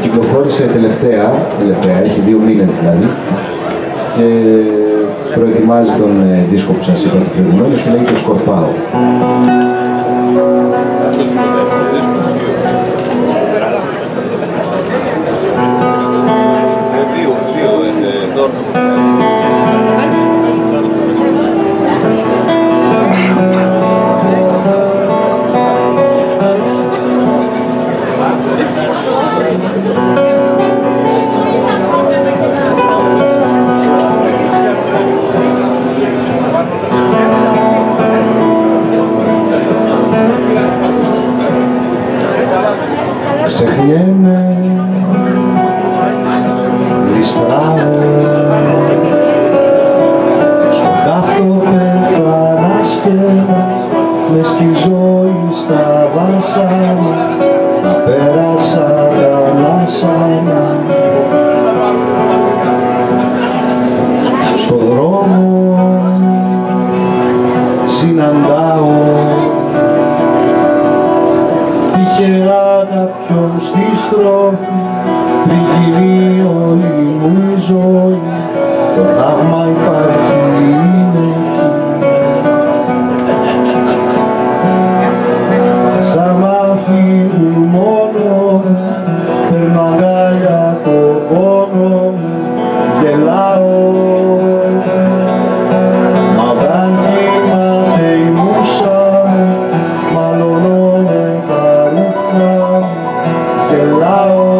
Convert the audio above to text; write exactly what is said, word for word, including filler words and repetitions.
Κυκλοφόρησε τελευταία, τελευταία, έχει δύο μήνες δηλαδή, και προετοιμάζει τον ε, δίσκο που σας είπα προηγουμένως και λέγεται «Σκορπάω». Ξεχνιέμαι, γλιστράω, στον ταύτο πέφτω ανάσκελα, μες στη ζωή στα βάσανα, να πέρασα τα λάσανα. Στο δρόμο συναντάω τυχαία κάποιον στη στροφή, πριν γίνει όλη μου η ζωή, το θαύμα υπάρχει, είναι εκεί. Σαν μ' αφήνουν μόνο, παίρνω αγκάλια το πόνο μου, γελάω. Μα όταν κοιμάται η μουσα μου, μαλώνονται τα ρούχα μου, γελάω.